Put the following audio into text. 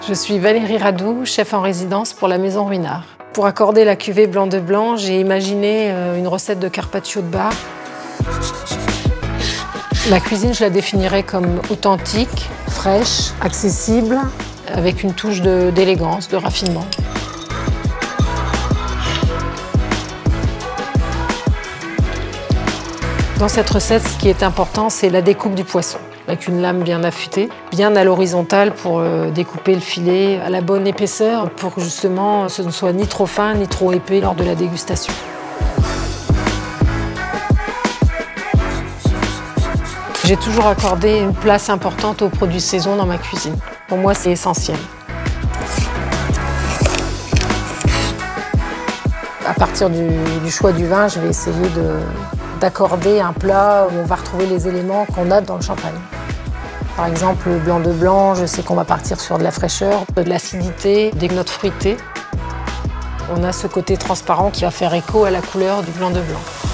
Je suis Valérie Radou, chef en résidence pour la Maison Ruinart. Pour accorder la cuvée blanc de blanc, j'ai imaginé une recette de carpaccio de bar. La cuisine, je la définirais comme authentique, fraîche, accessible, avec une touche d'élégance, de raffinement. Dans cette recette, ce qui est important, c'est la découpe du poisson, avec une lame bien affûtée, bien à l'horizontale pour découper le filet à la bonne épaisseur, pour que justement ce ne soit ni trop fin ni trop épais lors de la dégustation. J'ai toujours accordé une place importante aux produits saison dans ma cuisine. Pour moi, c'est essentiel. À partir du choix du vin, je vais essayer d'accorder un plat où on va retrouver les éléments qu'on a dans le champagne. Par exemple, le blanc de blanc, je sais qu'on va partir sur de la fraîcheur, de l'acidité, des notes fruitées. On a ce côté transparent qui va faire écho à la couleur du blanc de blanc.